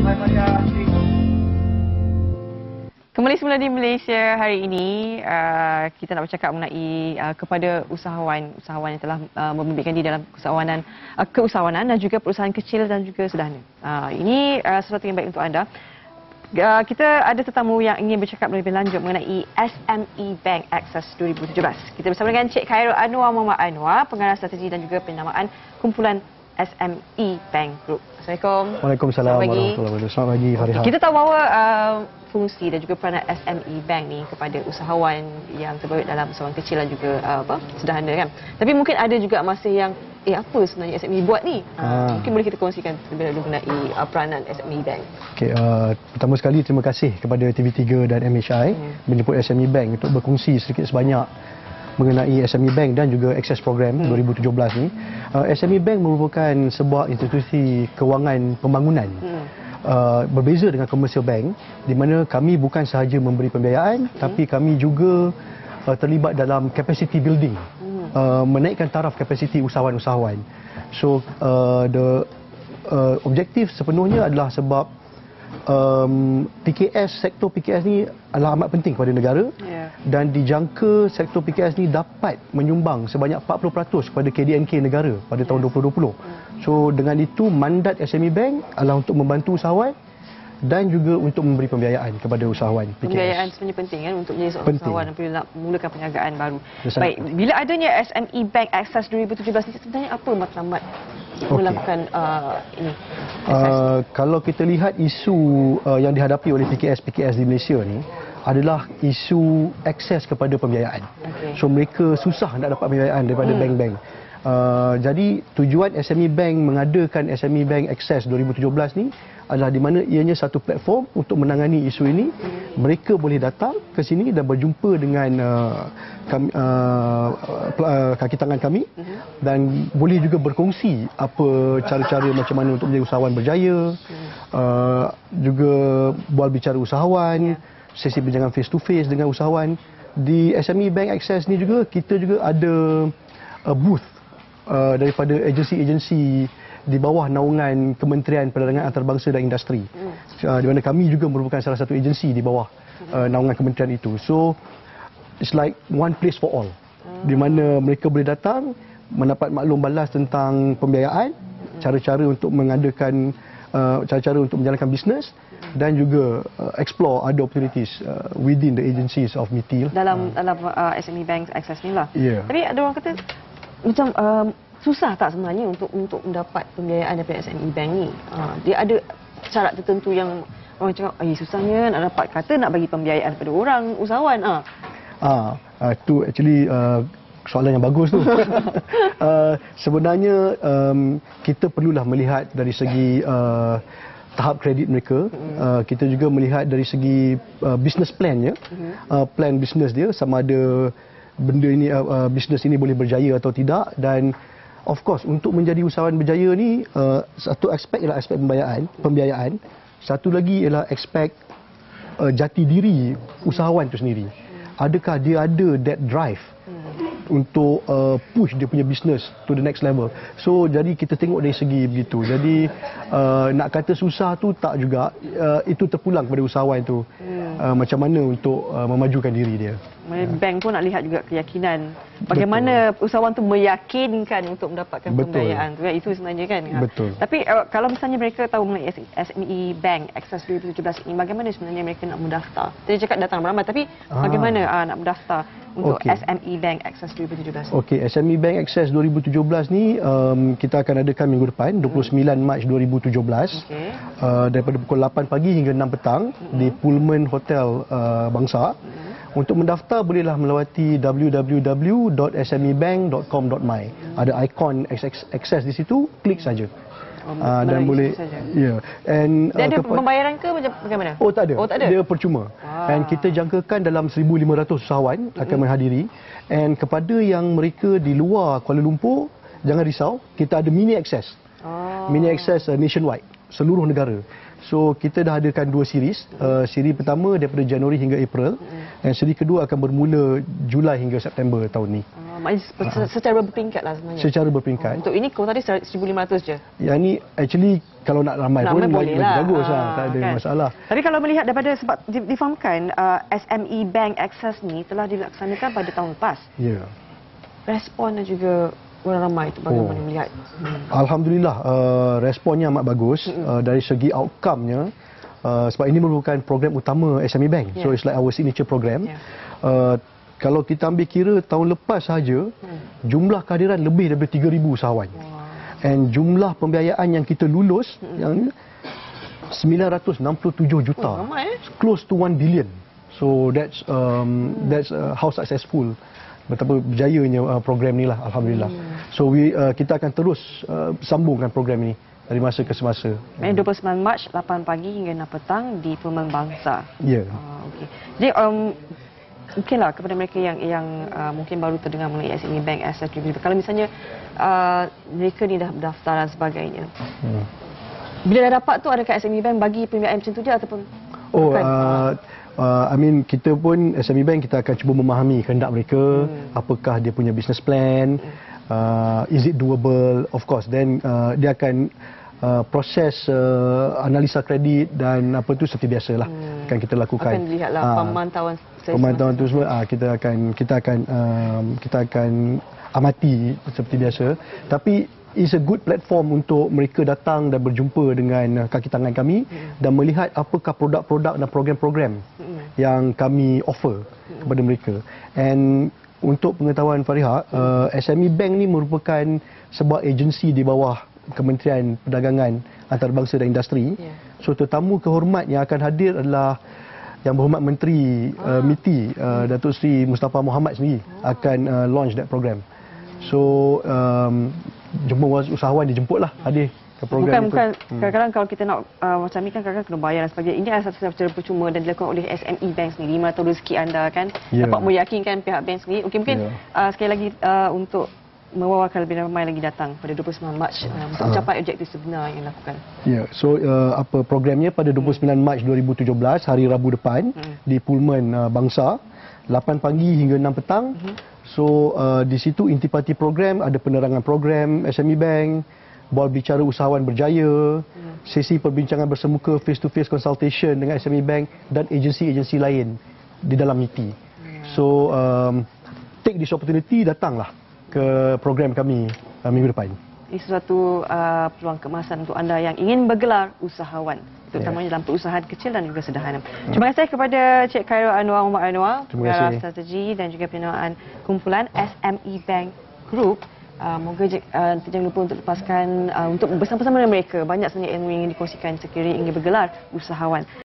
Kembali semula di Malaysia hari ini, kita nak bercakap mengenai kepada usahawan yang telah memberikan diri dalam keusahawanan dan juga perusahaan kecil dan juga sederhana. Ini sesuatu yang baik untuk anda. Kita ada tetamu yang ingin bercakap lebih lanjut mengenai SME Bank Access 2017. Kita bersama dengan Cik Khairul Anwar Muhammad Anwar, pengarah strategi dan juga penamaan kumpulan SME Bank Group. Assalamualaikum. Waalaikumsalam warahmatullahi wabarakatuh. Selamat pagi Fariha. Kita tahu bahawa fungsi dan juga peranan SME Bank ni kepada usahawan yang terbaik dalam usahawan kecil dan juga sederhana kan. Tapi mungkin ada juga masa yang apa sebenarnya SME buat ni? Mungkin boleh kita kongsikan lebih dahulu mengenai peranan SME Bank. Okey, pertama sekali terima kasih kepada TV3 dan MHI menjemput SME Bank untuk berkongsi sedikit sebanyak mengenai SME Bank dan juga Access Program 2017 ni. SME Bank merupakan sebuah institusi kewangan pembangunan. Berbeza dengan commercial bank di mana kami bukan sahaja memberi pembiayaan tapi kami juga terlibat dalam capacity building, menaikkan taraf kapasiti usahawan-usahawan. So the objektif sepenuhnya adalah sebab sektor PKS ni adalah amat penting kepada negara dan dijangka sektor PKS ni dapat menyumbang sebanyak 40% kepada KDNK negara pada tahun 2020. So dengan itu mandat SME Bank adalah untuk membantu usahawan dan juga untuk memberi pembiayaan kepada usahawan PKS. Pembiayaan sebenarnya penting kan untuk menjadi seorang usahawan apabila nak memulakan perniagaan baru. Baik, bila adanya SME Bank Access 2017 ni sebenarnya apa matlamat melakukan ini? Kalau kita lihat isu yang dihadapi oleh PKS di Malaysia ni adalah isu akses kepada pembiayaan. So mereka susah nak dapat pembiayaan daripada bank-bank. Jadi tujuan SME Bank mengadakan SME Bank Access 2017 ni adalah di mana ianya satu platform untuk menangani isu ini. Mereka boleh datang ke sini dan berjumpa dengan kaki tangan kami dan boleh juga berkongsi apa cara-cara macam mana untuk menjadi usahawan berjaya, juga bual bicara usahawan, sesi bincang face to face dengan usahawan. Di SME Bank Access ni juga kita juga ada booth daripada agensi-agensi di bawah naungan Kementerian Perdagangan Antarabangsa dan Industri, di mana kami juga merupakan salah satu agensi di bawah naungan kementerian itu. So it's like one place for all, di mana mereka boleh datang mendapat maklum balas tentang pembiayaan, cara-cara untuk mengadakan cara-cara untuk menjalankan bisnes dan juga explore other opportunities within the agencies of MITI dalam SME Bank Access ni lah. Tapi ada orang kata macam susah tak sebenarnya untuk mendapat pembiayaan daripada SME Bank ni? Dia ada syarat tertentu yang orang cakap susahnya nak dapat, kata nak bagi pembiayaan kepada orang usahawan. Tu actually soalan yang bagus tu. Sebenarnya kita perlulah melihat dari segi tahap kredit mereka. Kita juga melihat dari segi business plan-nya, plan bisnes dia, sama ada benda ini bisnes ini boleh berjaya atau tidak. Dan of course untuk menjadi usahawan berjaya ni satu aspek ialah aspek pembiayaan, satu lagi ialah aspek jati diri usahawan itu sendiri. Adakah dia ada that drive untuk push dia punya business to the next level. So jadi kita tengok dari segi begitu. Jadi nak kata susah tu tak juga, itu terpulang kepada usahawan tu macam mana untuk memajukan diri dia. Bank pun nak lihat juga keyakinan bagaimana usahawan tu meyakinkan untuk mendapatkan pembiayaan tu kan, itu sebenarnya kan. Betul. Tapi kalau misalnya mereka tahu mengenai SME Bank Access 2017 ini, bagaimana sebenarnya mereka nak mendaftar? Tadi cakap datang ramai, tapi bagaimana nak mendaftar untuk SME Bank Access 2017? Okey, SME Bank Access 2017 ni kita akan adakan minggu depan 29 Mac 2017 daripada pukul 8 pagi hingga 6 petang di Pullman Hotel Bangsa. Untuk mendaftar bolehlah melawati www.smebank.com.my. Ada ikon access di situ, klik saja. Dan boleh and ada pembayaran ke macam bagaimana? Tak ada. Dia percuma. Dan kita jangkakan dalam 1,500 usahawan akan menghadiri. And kepada yang mereka di luar Kuala Lumpur, jangan risau, kita ada mini access. Mini access nationwide, seluruh negara. So kita dah adakan dua series. Siri pertama daripada Januari hingga April dan siri kedua akan bermula Julai hingga September tahun ni. Maknanya secara berperingkat lah sebenarnya. Secara berperingkat. Untuk ini kuota tadi 1,500 je. Yang ni actually kalau nak ramai pun boleh lagi lah. bagus lah. Tak ada Kan? masalah. Tapi kalau melihat daripada sebab difahamkan SME Bank Access ni telah dilaksanakan pada tahun lepas. Ya. Respon dan juga orang ramai itu bagaimana melihat? Alhamdulillah responnya amat bagus dari segi outcome-nya. Sebab ini merupakan program utama SME Bank. So it's like our signature program. Kalau kita ambil kira tahun lepas sahaja, jumlah kehadiran lebih daripada 3,000 usahawan. And jumlah pembiayaan yang kita lulus yang 967 juta. Close to 1 billion. So that's how successful, betapa berjayanya program ni lah, alhamdulillah. So kita akan terus sambungkan program ini dari masa ke semasa. 29 Mac 8 pagi hingga 6 petang di Perumahan Bangsa. Ya. Okey. Jadi mungkinlah kepada mereka yang mungkin baru terdengar mengenai SME Bank Access juga. Kalau misalnya mereka ni dah berdaftar dan sebagainya. Bila dah dapat tu, adakah SME Bank bagi pembiayaan macam tu je ataupun I mean kita pun SME Bank kita akan cuba memahami kehendak mereka, apakah dia punya business plan, is it doable, of course. Then dia akan proses analisa kredit dan apa tu seperti biasalah akan kita lakukan. Akan dilihatlah pemantauan tu semua kita akan amati seperti biasa. Tapi it's a good platform untuk mereka datang dan berjumpa dengan kaki tangan kami dan melihat apakah produk-produk dan program-program yang kami offer kepada mereka. And untuk pengetahuan Fariha, SME Bank ni merupakan sebuah agensi di bawah Kementerian Perdagangan Antarabangsa dan Industri. So tetamu kehormat yang akan hadir adalah Yang Berhormat Menteri MITI Datuk Seri Mustafa Mohamed sendiri akan launch that program. So jumpa usahawan dijemputlah hadir ke program itu. Bukan kadang-kadang kalau kita nak macam ni kan kadang-kadang kena bayar dan sebagainya. Ini adalah secara percuma dan dilakukan oleh SME Bank sendiri. Mana tahu rezeki anda kan dapat meyakinkan pihak bank sendiri. Mungkin sekali lagi untuk mewawarkan lebih ramai lagi datang pada 29 Mac untuk mencapai objektif sebenar yang dilakukan. Ya, so apa programnya pada 29 Mac 2017 hari Rabu depan di Pullman Bangsa 8 pagi hingga 6 petang. So di situ intipati program, ada penerangan program SME Bank, board bicara usahawan berjaya, sesi perbincangan bersemuka face to face consultation dengan SME Bank dan agensi-agensi lain di dalam MITI. So take this opportunity, datanglah ke program kami minggu depan. Ini sesuatu peluang keemasan untuk anda yang ingin bergelar usahawan, terutamanya dalam perusahaan kecil dan juga sederhana. Terima kasih kepada Cik Khairul Anwar Umar Anwar, Pengarah Strategi dan juga penerimaan kumpulan SME Bank Group. Moga jangan lupa untuk lepaskan untuk bersama-sama dengan mereka banyak sebenarnya ilmu yang ingin dikongsikan sekiranya ingin bergelar usahawan.